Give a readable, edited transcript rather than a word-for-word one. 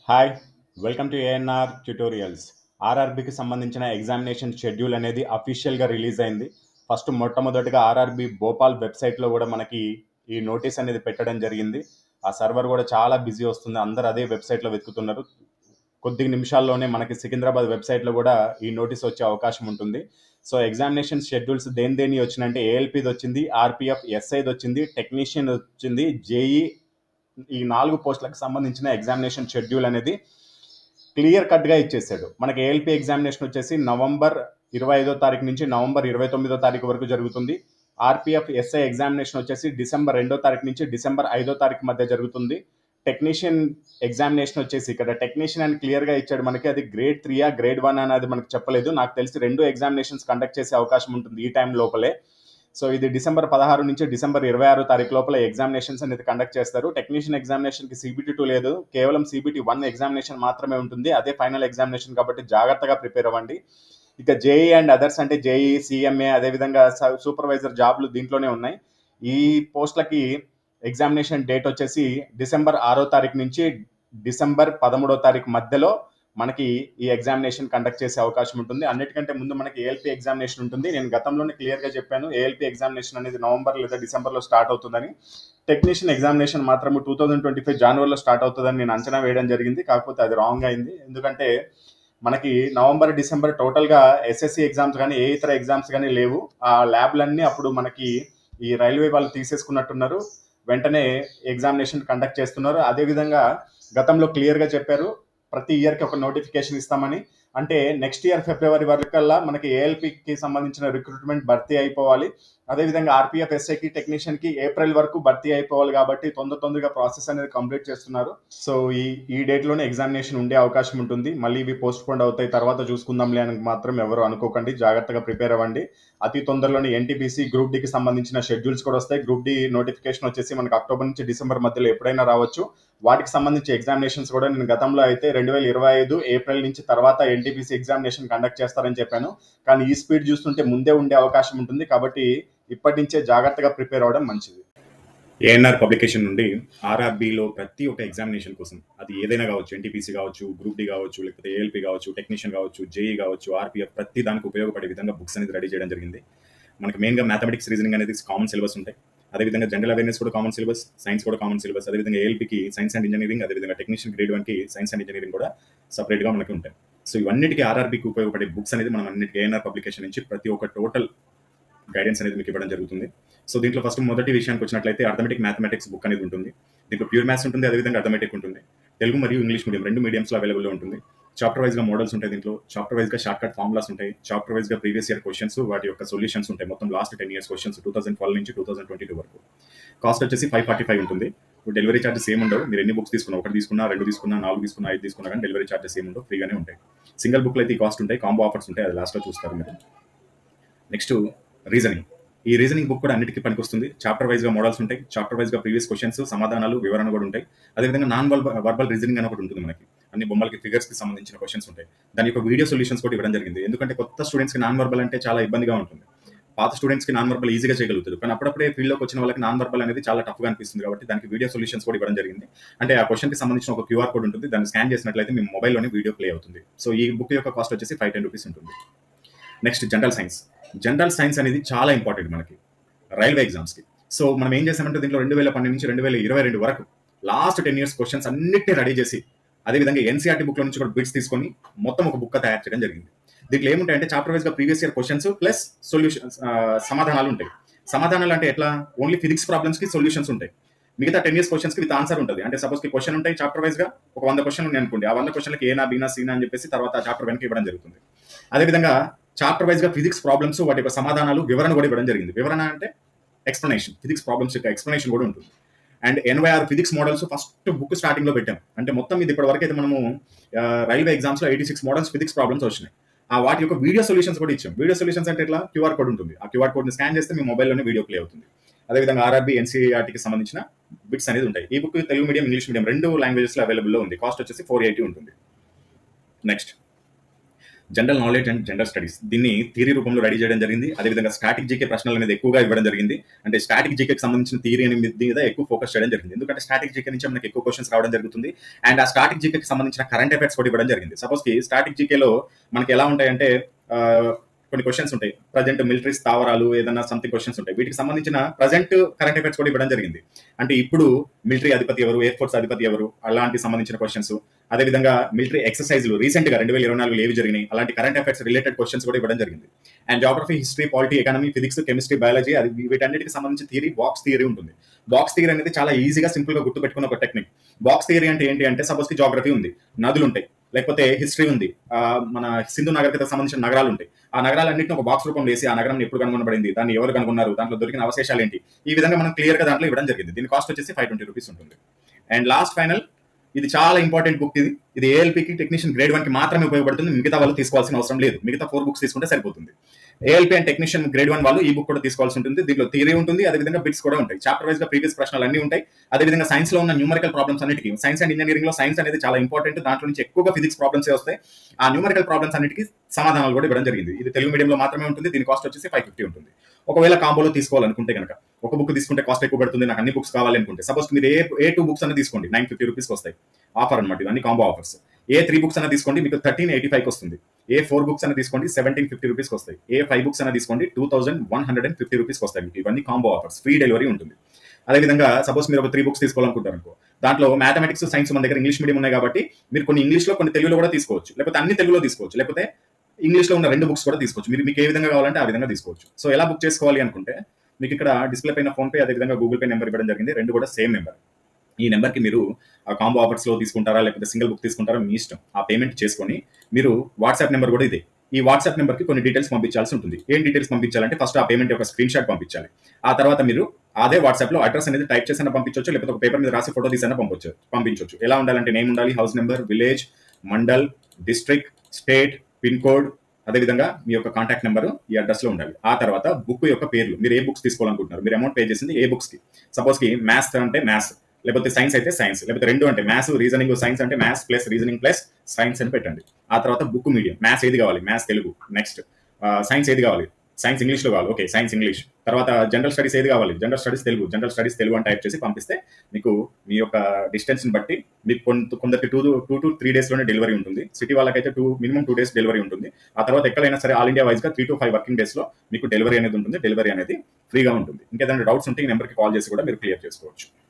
Hi welcome to ANR tutorials. ఆర్ఆర్బికి సంబంధించిన examination schedule అనేది అఫీషియల్గా రిలీజ్ అయింది. మొట్టమొదటిగా ఆర్ఆర్బి భోపాల్ వెబ్సైట్లో కూడా మనకి ఈ నోటీస్ అనేది పెట్టడం జరిగింది. ఆ సర్వర్ కూడా చాలా బిజీ వస్తుంది, అందరు అదే వెబ్సైట్లో వెతుకుతున్నారు. కొద్ది నిమిషాల్లోనే మనకి సికింద్రాబాద్ వెబ్సైట్లో కూడా ఈ నోటీస్ వచ్చే అవకాశం ఉంటుంది. సో ఎగ్జామినేషన్ షెడ్యూల్స్ దేని వచ్చిందంటే ఏఎల్పిది వచ్చింది, ఆర్పిఎఫ్ ఎస్ఐది వచ్చింది, టెక్నీషియన్ వచ్చింది, జేఈ. ఈ 4 పోస్టులకు సంబంధించిన ఎగ్జామినేషన్ షెడ్యూల్ అనేది క్లియర్ కట్గా ఇచ్చేసాడు. మనకి ఏఎల్పి ఎగ్జామినేషన్ వచ్చేసి నవంబర్ 25వ తారీఖు నుంచి నవంబర్ 29వ తారీఖు వరకు జరుగుతుంది. ఆర్పిఎఫ్ ఎస్ఐ ఎగ్జామినేషన్ వచ్చేసి డిసెంబర్ 2వ తారీఖు నుంచి డిసెంబర్ 5వ తారీఖు మధ్య జరుగుతుంది. టెక్నీషియన్ ఎగ్జామినేషన్ వచ్చేసి ఇక్కడ టెక్నీషియన్ అని క్లియర్గా ఇచ్చాడు మనకి. అది గ్రేడ్ 3 గ్రేడ్ 1 అనేది మనకు చెప్పలేదు. నాకు తెలిసి 2 ఎగ్జామినేషన్స్ కండక్ట్ చేసే అవకాశం ఉంటుంది ఈ టైం లోపలే. సో ఇది డిసెంబర్ 16 నుంచి డిసెంబర్ 26 తారీఖు లోపల ఎగ్జామినేషన్స్ అనేది కండక్ట్ చేస్తారు. టెక్నీషియన్ ఎగ్జామినేషన్కి CBT 2 లేదు, కేవలం CBT 1 ఎగ్జామినేషన్ మాత్రమే ఉంటుంది. అదే ఫైనల్ ఎగ్జామినేషన్ కాబట్టి జాగ్రత్తగా ప్రిపేర్ అవ్వండి. ఇక జేఈ అండ్ అదర్స్ అంటే జేఈ, సిఎంఏ, అదేవిధంగా సూపర్వైజర్ జాబ్లు దీంట్లోనే ఉన్నాయి. ఈ పోస్టులకి ఎగ్జామినేషన్ డేట్ వచ్చేసి డిసెంబర్ 6వ తారీఖు నుంచి డిసెంబర్ 13వ తారీఖు మధ్యలో మనకి ఈ ఎగ్జామినేషన్ కండక్ట్ చేసే అవకాశం ఉంటుంది. అన్నిటికంటే ముందు మనకి ఏఎల్పి ఎగ్జామినేషన్ ఉంటుంది. నేను గతంలోనే క్లియర్గా చెప్పాను, ఏఎల్పి ఎగ్జామినేషన్ అనేది నవంబర్ లేదా డిసెంబర్లో స్టార్ట్ అవుతుందని. టెక్నీషియన్ ఎగ్జామినేషన్ మాత్రం 2025 జనవరిలో స్టార్ట్ అవుతుందని నేను అంచనా వేయడం జరిగింది. కాకపోతే అది రాంగ్ అయింది. ఎందుకంటే మనకి నవంబర్ డిసెంబర్ టోటల్గా ఎస్ఎస్సి ఎగ్జామ్స్ కానీ ఏ ఇతర ఎగ్జామ్స్ కానీ లేవు. ఆ ల్యాబ్లన్నీ అప్పుడు మనకి ఈ రైల్వే వాళ్ళు తీసేసుకున్నట్టున్నారు. వెంటనే ఎగ్జామినేషన్ కండక్ట్ చేస్తున్నారు. అదేవిధంగా గతంలో క్లియర్గా చెప్పారు, ప్రతి ఇయర్కి ఒక నోటిఫికేషన్ ఇస్తామని. అంటే నెక్స్ట్ ఇయర్ ఫిబ్రవరి వరకల్లా మనకి ఏఎల్పికి సంబంధించిన రిక్రూట్మెంట్ భర్తీ అయిపోవాలి. అదేవిధంగా ఆర్పిఎఫ్ ఎస్ఐకి టెక్నీషియన్కి ఏప్రిల్ వరకు భర్తీ అయిపోవాలి. కాబట్టి తొందరగా ప్రాసెస్ అనేది కంప్లీట్ చేస్తున్నారు. సో ఈ డేట్లోనే ఎగ్జామినేషన్ ఉండే అవకాశం ఉంటుంది. మళ్ళీ ఇవి పోస్ట్ పోన్ అవుతాయి, తర్వాత చూసుకుందాంలే అని మాత్రం ఎవరు అనుకోకండి. జాగ్రత్తగా ప్రిపేర్ అవ్వండి. అతి తొందరలోనే ఎన్టీపీసీ గ్రూప్ డికి సంబంధించిన షెడ్యూల్స్ కూడా వస్తాయి. గ్రూప్ డి నోటిఫికేషన్ వచ్చేసి మనకు అక్టోబర్ నుంచి డిసెంబర్ మధ్యలో ఎప్పుడైనా రావచ్చు. వాటికి సంబంధించి ఎగ్జామినేషన్స్ కూడా నేను గతంలో అయితే 2025 ఏప్రిల్ నుంచి తర్వాత ఎన్టీపీసీ ఎగ్జామినేషన్ కండక్ట్ చేస్తారని చెప్పాను. కానీ ఈ స్పీడ్ చూస్తుంటే ముందే ఉండే అవకాశం ఉంటుంది. కాబట్టి ఇప్పటి నుంచే జాగ్రత్తగా ప్రిపేర్ అవ్వడం మంచిది. ఏఎన్ఆర్ పబ్లికేషన్ నుండి ఆర్ఆర్బిలో ప్రతి ఒక్క ఎగ్జామినేషన్ కోసం, అది ఏదైనా కావచ్చు, ఎన్టీపీసీ కావచ్చు, గ్రూప్ డి కావచ్చు, లేకపోతే ఏఎల్పి కావచ్చు, టెక్నీషియన్ కావచ్చు, జేఈ కావచ్చు, ఆర్పిఎఫ్, ప్రతి దానికి ఉపయోగపడే విధంగా బుక్స్ అనేది రెడీ చేయడం జరిగింది. మనకి మెయిన్గా మ్యాథమెటిక్స్, రీజనింగ్ అనేది కామన్ సిలబస్ ఉంటాయి. అదేవిధంగా జనరల్ అవేర్నెస్ కూడా కామన్ సిలబస్, సైన్స్ కూడా కామన్ సిలబస్. అదేవిధంగా ఏఎల్పికి సైన్స్ అండ్ ఇంజనీరింగ్, అదేవిధంగా టెక్నీషియన్ గ్రేడ్ 1కి సైన్స్ అండ్ ఇంజనీరింగ్ కూడా సపరేట్గా మనకి ఉంటాయి. సో ఇవన్నిటికీ ఆర్ఆర్బికి ఉపయోగపడే బుక్స్ అనేది మనం అన్నిటికీ ఏఎన్ఆర్ పబ్లికేషన్ నుంచి ప్రతి ఒక్క టోటల్ గైడెన్స్ అనేది మీకు ఇవ్వడం జరుగుతుంది. సో దీంట్లో ఫస్ట్ మొదటి విషయానికి వచ్చినట్లయితే అర్థమెటిక్ మ్యాథమెటిక్స్ బుక్ అనేది ఉంటుంది. దీంట్లో ప్యూర్ మ్యాథ్స్ ఉంటుంది, అదేవిధంగా అర్థమెటిక్ ఉంటుంది. తెలుగు మరియు ఇంగ్లీష్ మీడియం 2 మీడియంస్లో అవైలబుల్లో ఉంటుంది. చాప్టర్ వైజ్గా మోడల్స్ ఉంటాయి. దీంట్లో చాప్టర్ వైజ్గా షార్ట్ కట్ ఫార్ములాస్ ఉంటాయి. చాప్టర్ వైజ్గా ప్రీవియస్ ఇయర్ క్వశ్చన్స్, వాటి యొక్క సొల్యూషన్స్ ఉంటాయి. మొత్తం లాస్ట్ 10 years క్వశ్చన్స్ 2012 నుంచి 2022 వరకు. కాస్ట్ వచ్చేసి 545 ఉంటుంది. డెలివరీ ఛార్జెస్ ఏమి ఉండవు. మీరు ఎన్ని బుక్స్ తీసుకున్నా, 1 తీసుకున్నా, 2 తీసుకున్నా, 4 తీసుకున్నా, 5 తీసుకున్నా కానీ డెలివరీ ఛార్జెస్ ఏమి ఉండవు, ఫ్రీగానే ఉంటాయి. సింగిల్ బుక్లో అయితే ఈ కాస్ట్ ఉంటాయి. కాంబో ఆఫర్స్ ఉంటాయి, అది లాస్ట్లో చూస్తారు మీరు. Next reasoning. ఈ రీజనింగ్ బుక్ కూడా అన్నిటికీ పనికొస్తుంది. చాప్టర్ వైజ్గా మోడల్స్ ఉంటాయి. చాప్టర్ వైజ్గా ప్రీవియస్ క్వశ్చన్స్, సమాధానాలు, వివరణ కూడా ఉంటాయి. అదేవిధంగా నాన్ వర్బల్ రీజనింగ్ అని ఒకటి ఉంటుంది. మనకి అన్ని బొమ్మలకి, ఫిగర్స్కి సంబంధించిన క్వశ్చన్స్ ఉంటాయి. దాని యొక్క వీడియో సొల్యూషన్స్ కూడా ఇవ్వడం జరిగింది. ఎందుకంటే కొత్త స్టూడెంట్స్కి నాన్ వర్బల్ అంటే చాలా ఇబ్బందిగా ఉంటుంది. పాత స్టూడెంట్స్కి నాన్ వర్బల్ ఈజీగా చేయగలుగుతారు, కానీ అప్పుడప్పుడే ఫీల్డ్లోకి వచ్చిన వాళ్ళకి నాన్ వర్బల్ అనేది చాలా టఫ్గా అనిపిస్తుంది. కాబట్టి దానికి వీడియో సొల్యూషన్స్ కూడా ఇవ్వడం జరిగింది. అంటే ఆ క్వశ్చన్కి సంబంధించిన ఒక QR కోడ్ ఉంటుంది. దాన్ని స్కాన్ చేసినట్లయితే మీ మొబైల్లోనే వీడియో ప్లే అవుతుంది. సో ఈ బుక్ యొక్క కాస్ట్ వచ్చేసి 510 రూపీస్ ఉంటుంది. Next general science. General science అనేది చాలా ఇంపార్టెంట్ మనకి రైల్వే ఎగ్జామ్స్కి. సో మనం ఏం చేసామంటే దీంట్లో 2012 నుంచి 2022 వరకు లాస్ట్ 10 years క్వశ్చన్స్ అన్నిటిని రెడీ చేసి, అదేవిధంగా ఎన్సీఆర్టీ బుక్లో నుంచి కూడా బిట్స్ తీసుకొని మొత్తం ఒక బుక్ తయారు చేయడం జరిగింది. దీంట్లో ఏముంటాయంటే చాప్టర్ వైజ్గా previous year questions plus solutions, సమాధానాలు ఉంటాయి. సమాధానాలు అంటే ఎట్లా, ఓన్లీ ఫిజిక్స్ ప్రాబ్లమ్స్కి సొల్యూషన్స్ ఉంటాయి. మిగతా 10 years క్వశ్చన్స్కి విత్ ఆన్సర్ ఉంటుంది. అంటే సపోజ్కి క్వశ్చన్ ఉంటాయి చాప్టర్ వైజ్గా, ఒక 100 క్వశ్చన్ ఉన్నాయి అనుకోండి. ఆ 100 క్వశ్చన్లకి ఏనా, బీనా, సీనా అని చెప్పేసి తర్వాత చాప్టర్ వెనక్కి ఇవ్వడం జరుగుతుంది. అదేవిధంగా చాప్టర్ వైజ్గా ఫిజిక్స్ ప్రాబ్లమ్స్, వాటి యొక్క సమాధానాలు, వివరణ కూడా ఇవ్వడం జరిగింది. వివరణ అంటే ఎక్స్ప్లెనేషన్, ఫిజిక్స్ ప్రాబ్లమ్స్ యొక్క ఎక్స్ప్లెనేషన్ కూడా ఉంటుంది. And 86 physics models first book స్టార్టింగ్లో పెట్టాం. అంటే మొత్తం ఇది ఇప్పటి వరకు అయితే మనము రైల్వే ఎగ్జామ్స్లో 86 మోడల్స్ ఫిజిక్స్ ప్రాబ్లమ్స్ వచ్చినాయి. ఆ వాటి యొక్క వీడియో సొల్యూషన్స్ కూడా ఇచ్చాం. వీడియో సొల్యూషన్స్ అంటే ఇట్లా QR కోడ్ ఉంటుంది. ఆ QR కోడ్ని స్కాన్ చేస్తే మీ మొబైల్లోనే వీడియో ప్లే అవుతుంది. అదేవిధంగా ఆర్ఆర్బి, ఎన్సీఆర్టీకి సంబంధించిన బిట్స్ అనేది ఉంటాయి. ఈ book Telugu medium, English medium 2 లాంగ్వేజెస్లో అవైలబుల్లో ఉంది. కాస్ట్ వచ్చేసి 480 ఉంటుంది. Next general knowledge and general studies దీన్ని థియరీ రూపంలో రెడీ చేయడం జరిగింది. అదేవిధంగా స్టాటిక్ జీకే ప్రశ్నలు అనేది ఎక్కువగా ఇవ్వడం జరిగింది. అంటే స్టాటిక్ జీకేకి సంబంధించిన థియరీ మీద ఎక్కువ ఫోకస్ చేయడం జరిగింది. ఎందుకంటే స్టాటిక్ జీకే నుంచి మనకి ఎక్కువ క్వశ్చన్స్ రావడం జరుగుతుంది. అండ్ ఆ స్టాటిక్ జీకేకి సంబంధించిన కరెంట్ అఫైర్స్ కూడా ఇవ్వడం జరిగింది. సపోజ్ కి స్టాటిక్ జీకేలో మనకి ఎలా ఉంటాయంటే కొన్ని క్వశ్చన్స్ ఉంటాయి. ప్రజెంట్ మిలిటరీ స్థావరాలు ఏదైనా సంథింగ్ క్వశ్చన్స్ ఉంటాయి. వీటికి సంబంధించిన ప్రజెంట్ కరెంట్ అఫైర్స్ కూడా ఇవ్వడం జరిగింది. అంటే ఇప్పుడు మిలిటరీ అధిపతి ఎవరు, ఎయిర్ ఫోర్స్ అధిపతి ఎవరు, అలాంటి సంబంధించిన క్వశ్చన్స్. అదేవిధంగా మిలిటరీ ఎక్సర్సైజ్లు రీసెంట్ గా 2024 ఏవి జరిగినాయి, అలాంటి కరెంట్ అఫైర్స్ రిలేటెడ్ క్వశ్చన్స్ కూడా ఇవ్వడం జరిగింది. And geography, history, polity, economy, physics, chemistry, biology, అది వీటన్నిటికి సంబంధించిన థియరీ బాక్స్ థియరీ ఉంటుంది. బాక్స్ థియరీ అనేది చాలా ఈజీగా సింపుల్ గా గుర్తుపెట్టుకున్న ఒక టెక్నిక్. బాక్స్ థియరీ అంటే ఏంటి అంటే సపోజ్ కి జాగ్రఫీ ఉంది, నదులు ఉంటాయి, లేకపోతే హిస్టరీ ఉంది, మన సింధు నాగరికతకు సంబంధించిన నగరాలు ఉంటాయి. ఆ నగరాలన్నింటినీ ఒక బాక్స్ రూపం వేసి ఆ నగరం ఎప్పుడు కనుగొనబడింది, దాన్ని ఎవరు కనుగొన్నారు, దాంట్లో దొరికిన అవశేషాలు ఏంటి, ఈ విధంగా మనం క్లియర్ గా దాంట్లో ఇవ్వడం జరిగింది. దీని కాస్ట్ వచ్చేసి 520 రూపీస్ ఉంటుంది. అండ్ లాస్ట్ ఫైనల్, ఇది చాలా ఇంపార్టెంట్ బుక్. ఇది ఏఎల్పీకి టెక్నీషియన్ గ్రేడ్ 1 కి మాత్రమే ఉపయోగపడుతుంది. మిగతా వాళ్ళు తీసుకోవాల్సిన అవసరం లేదు. మిగతా 4 బుక్స్ తీసుకుంటే సరిపోతుంది. ఏఎల్పీ అండ్ టెక్నీషియన్ గ్రేడ్ 1 వాళ్ళు ఈ బుక్ కూడా తీసుకోవాల్సి ఉంటుంది. దీంట్లో థియరీ ఉంటుంది, అదేవిధంగా బిట్స్ కూడా ఉంటాయి. చాప్టర్ వైజ్ గా ప్రీవియస్ ప్రశ్నలు అన్ని ఉంటాయి. అదేవిధంగా సైన్స్ లో ఉన్న న్యూమరికల్ ప్రాబ్లమ్స్ అన్నిటికీ, సైన్స్ అండ్ ఇంజనీరింగ్ లో సైన్స్ అనేది చాలా ఇంపార్టెంట్. దాంట్లో నుంచి ఎక్కువగా ఫిజిక్స్ ప్రాబ్లమ్స్ వస్తాయి. ఆ న్యూమరికల్ ప్రాబ్లమ్స్ అన్నిటికీ సమాధానాలు కూడా ఇవ్వడం జరిగింది. ఇది తెలుగు మీడియంలో మాత్రమే ఉంటుంది. దీని కాస్ట్ వచ్చేసి 550 ఉంటుంది. ఒకవేళ కాంబోలో తీసుకోవాలనుకుంటే కనుక, ఒక బుక్ తీసుకుంటే కాస్ట్ ఎక్కువ పడుతుంది, నాకు అన్ని బుక్స్ కావాలి అనుకుంటే, సపోజ్ మీరు ఏ 2 బుక్స్ అన్న తీసుకోండి, 950 రూపీస్ వస్తాయి. ఆఫర్ అనమాట, ఇవన్నీ కాంబో ఆఫర్స్. ఏ 3 బుక్స్ అన్న తీసుకోండి, మీకు 1385 వస్తుంది. ఏ 4 బుక్స్ అన్న తీసుకోండి, 1750 రూపీస్ వస్తాయి. ఏ 5 బుక్స్ అన్న తీసుకోండి, 2150 రూపీస్ వస్తాయి. మీకు ఇవన్నీ కాంబో ఆఫర్స్, ఫ్రీ డెలివరీ ఉంటుంది. అదేవిధంగా సపోజ్ మీరు ఒక 3 బుక్స్ తీసుకోవాలనుకుంటారు అనుకో, దాంట్లో మ్యాథమెటిక్స్, సైన్స్ మన దగ్గర ఇంగ్లీష్ మీడియం ఉన్నాయి కాబట్టి మీరు కొన్ని ఇంగ్లీష్ లో కొన్ని తెలుగులో కూడా తీసుకోవచ్చు, లేకపోతే అన్ని తెలుగులో తీసుకోవచ్చు, లేకపోతే ఇంగ్లీష్ లో ఉన్న 2 బుక్స్ కూడా తీసుకోవచ్చు. మీకు ఏ విధంగా కావాలంటే ఆ విధంగా తీసుకోవచ్చు. సో ఎలా బుక్ చేసుకోవాలి అనుకుంటే, మీకు ఇక్కడ డిస్ప్లే పైన ఫోన్ పే, అదేవిధంగా గూగుల్ పే నెంబర్ ఇవ్వడం జరిగింది. 2 కూడా సేమ్ నెంబర్. ఈ నెంబర్కి మీరు ఆ కాంబో ఆఫర్స్ లో తీసుకుంటారా, లేకపోతే సింగిల్ బుక్ తీసుకుంటారా, మీ ఇష్టం. ఆ పేమెంట్ చేసుకొని మీరు వాట్సాప్ నెంబర్ కూడా ఇదే. ఈ వాట్సాప్ నెంబర్ కి కొన్ని డీటెయిల్స్ పంపించాల్సి ఉంటుంది. ఏం డీటెయిల్స్ పంపించాలంటే, ఫస్ట్ ఆ పేమెంట్ యొక్క స్క్రీన్ షాట్ పంపించాలి. ఆ తర్వాత మీరు అదే వాట్సాప్ లో అడ్రస్ అనేది టైప్ చేసి పంపించవచ్చు, లేకపోతే ఒక పేపర్ మీద రాసి ఫోటో తీసి పంపించవచ్చు. ఎలా ఉండాలంటే, నేమ్ ఉండాలి, house number, village, mandal, district, state, pin code, అదేవిధంగా మీ యొక్క కాంటాక్ట్ నెంబర్ ఈ అడ్రస్ లో ఉండాలి. ఆ తర్వాత బుక్ యొక్క పేర్లు, మీరు ఏ బుక్స్ తీసుకోవాలనుకుంటున్నారు, మీరు అమౌంట్ పే చేసింది ఏ బుక్స్ కి. సపోజ్ కి మ్యాథ్స్ అంటే మ్యాథ్స్, లేకపోతే సైన్స్ అయితే సైన్స్, లేకపోతే 2 అంటే మ్యాథ్స్, రీజనింగ్, సైన్స్ అంటే maths plus reasoning plus science అని పెట్టండి. ఆ తర్వాత బుక్ మీడియం, మ్యాథ్స్ ఏది కావాలి, మ్యాథ్స్ తెలుగు. నెక్స్ట్ సైన్స్ ఏది కావాలి, సైన్స్ ఇంగ్లీష్ లో కావాలి, ఓకే సైన్స్ ఇంగ్లీష్. తర్వాత జనరల్ స్టడీస్ ఏది కావాలి, general studies Telugu, general studies Telugu అని టైప్ చేసి పంపిస్తే మీకు మీ యొక్క డిస్టెన్స్ ని బట్టి మీకు కొందరికి 2 to 3 days లోనే డెలివరీ ఉంటుంది. సిటీ వాళ్ళకైతే మినిమం 2 days డెలివరీ ఉంటుంది. ఆ తర్వాత ఎక్కడైనా సరే ఆల్ ఇండియా వైజ్ గా 3 to 5 వర్కింగ్ డేస్ లో మీకు డెలివరీ అనేది ఉంటుంది. డెలివరీ అనేది ఫ్రీగా ఉంటుంది. ఇంకేదైనా డౌట్స్ ఉంటే ఈ నెంబర్కి కాల్ చేసి కూడా మీరు క్లియర్ చేసుకోవచ్చు.